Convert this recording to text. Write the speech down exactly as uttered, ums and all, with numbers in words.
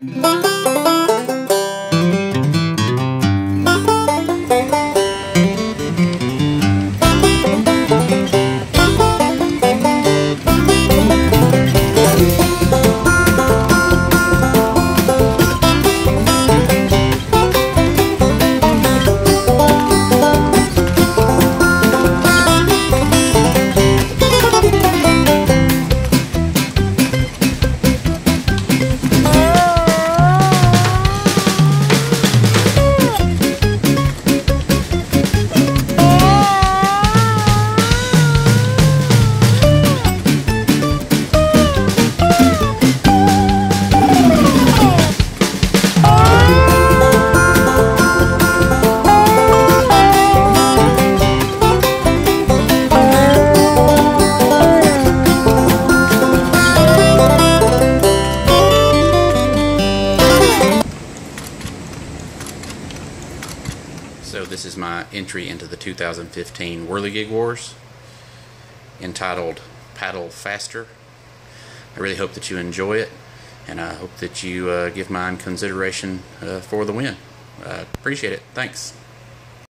So this is my entry into the two thousand fifteen Whirligig Wars, entitled Paddle Faster. I really hope that you enjoy it, and I hope that you uh, give mine consideration uh, for the win. Uh, appreciate it. Thanks.